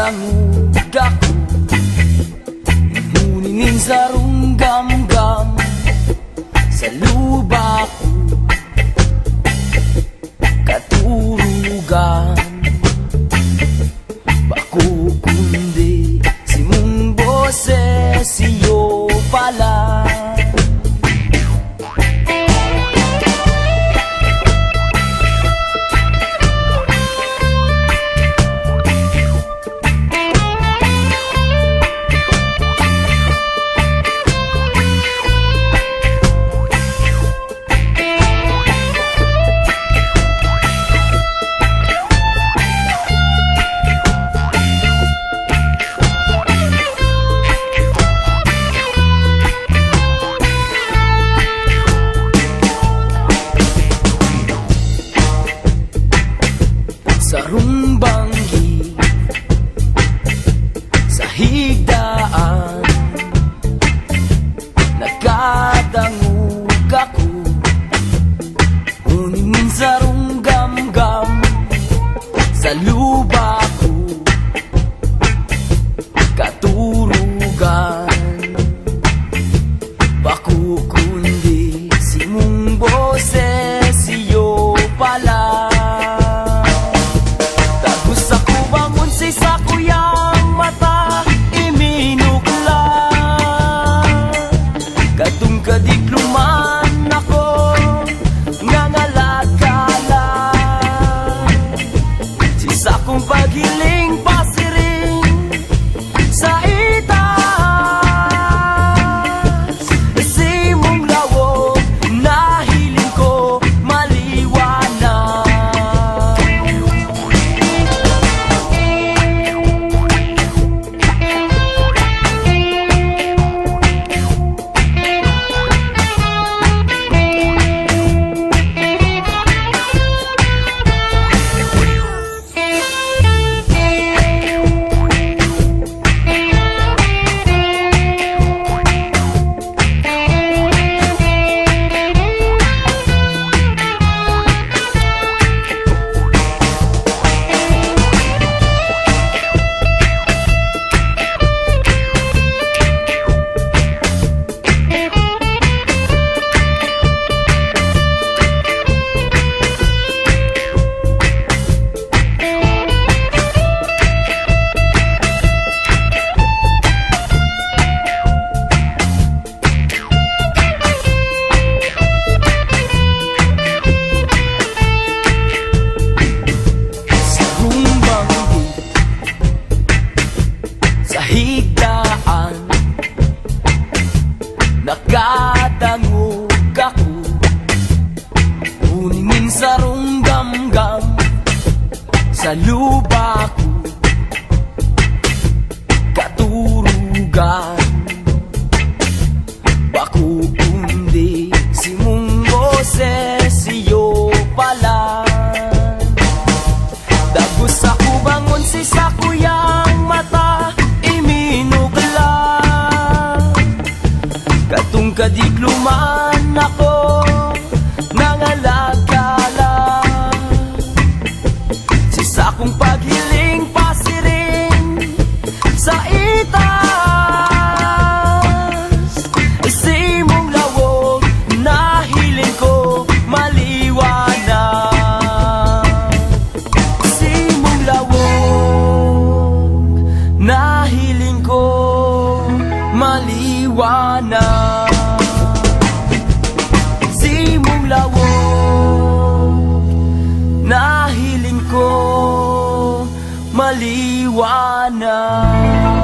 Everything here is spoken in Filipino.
Nagkadangog ako, nguninin sa runggam-gam sa luba ko, katurugan. Bako kundi si mong boses siyo pala. Sa rumbanggi, sa higdaan, nagkadangog ako, nguninin sa runggam-gam sa luba ko, katurugan. Bako kundi si mong boses siyo pala. Sa kuyang mata iminukla, katong kadikluman ako ngangalagala. Si sakong paghiling pasiring sa itas, si mong lawog nahiling ko maliwanag. Higdaan, nakadangog ako, nguninin sa runggam-gam sa luba ko, katurugan. Bako kundi si mong boses siyo pala. Dagos ako bangon si sa kuyang mata iminugla, katong kadikluman ako nangalagala. Si sakong paghiling pasiring sa itas, si mong lawog nahiling ko maliwanag. Si mong lawog nahiling ko maliwanag. Si mong lawog nahiling ko maliwanag.